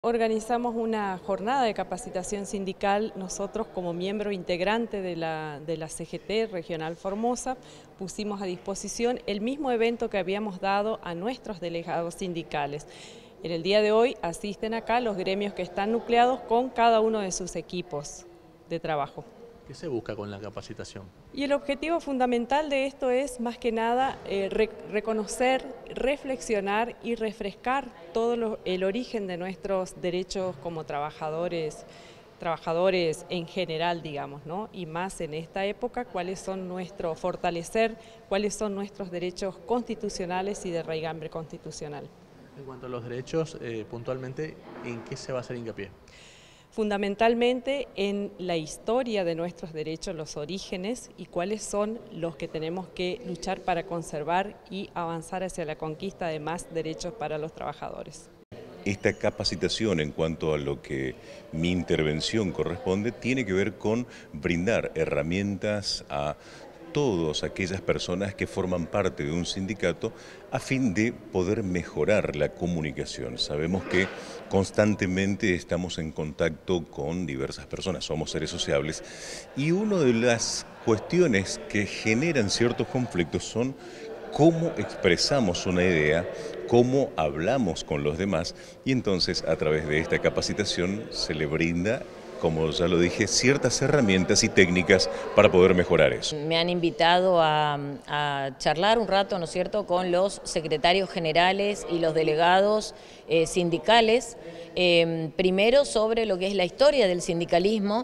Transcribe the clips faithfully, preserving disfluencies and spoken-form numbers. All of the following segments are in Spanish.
Organizamos una jornada de capacitación sindical. Nosotros, como miembro integrante de la, de la C G T Regional Formosa, pusimos a disposición el mismo evento que habíamos dado a nuestros delegados sindicales. En el día de hoy asisten acá los gremios que están nucleados con cada uno de sus equipos de trabajo. ¿Qué se busca con la capacitación? Y el objetivo fundamental de esto es, más que nada, eh, re reconocer, reflexionar y refrescar todo lo, el origen de nuestros derechos como trabajadores, trabajadores en general, digamos, ¿no? Y más en esta época, cuáles son nuestros, fortalecer cuáles son nuestros derechos constitucionales y de raigambre constitucional. En cuanto a los derechos, eh, puntualmente, ¿en qué se va a hacer hincapié? Fundamentalmente en la historia de nuestros derechos, los orígenes y cuáles son los que tenemos que luchar para conservar y avanzar hacia la conquista de más derechos para los trabajadores. Esta capacitación, en cuanto a lo que mi intervención corresponde, tiene que ver con brindar herramientas a todas aquellas personas que forman parte de un sindicato a fin de poder mejorar la comunicación. Sabemos que constantemente estamos en contacto con diversas personas, somos seres sociables, y una de las cuestiones que generan ciertos conflictos son cómo expresamos una idea, cómo hablamos con los demás, y entonces a través de esta capacitación se le brinda, como ya lo dije, ciertas herramientas y técnicas para poder mejorar eso. Me han invitado a, a charlar un rato, ¿no es cierto?, con los secretarios generales y los delegados eh, sindicales, eh, primero sobre lo que es la historia del sindicalismo,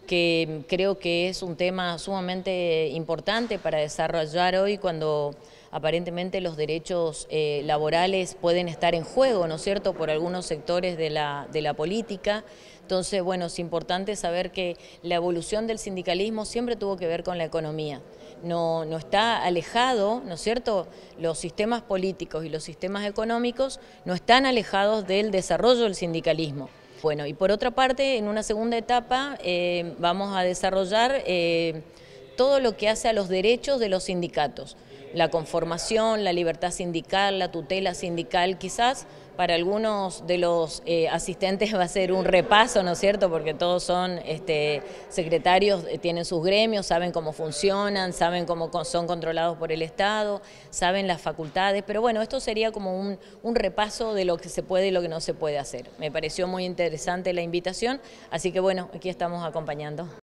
que creo que es un tema sumamente importante para desarrollar hoy cuando aparentemente los derechos eh, laborales pueden estar en juego, ¿no es cierto?, por algunos sectores de la, de la política. Entonces, bueno, es importante saber que la evolución del sindicalismo siempre tuvo que ver con la economía. No, no está alejado, ¿no es cierto?, los sistemas políticos y los sistemas económicos no están alejados del desarrollo del sindicalismo. Bueno, y por otra parte, en una segunda etapa eh, vamos a desarrollar eh, todo lo que hace a los derechos de los sindicatos. La conformación, la libertad sindical, la tutela sindical, quizás para algunos de los eh, asistentes va a ser un repaso, ¿no es cierto?, porque todos son este, secretarios, tienen sus gremios, saben cómo funcionan, saben cómo son controlados por el Estado, saben las facultades, pero bueno, esto sería como un, un repaso de lo que se puede y lo que no se puede hacer. Me pareció muy interesante la invitación, así que bueno, aquí estamos acompañando.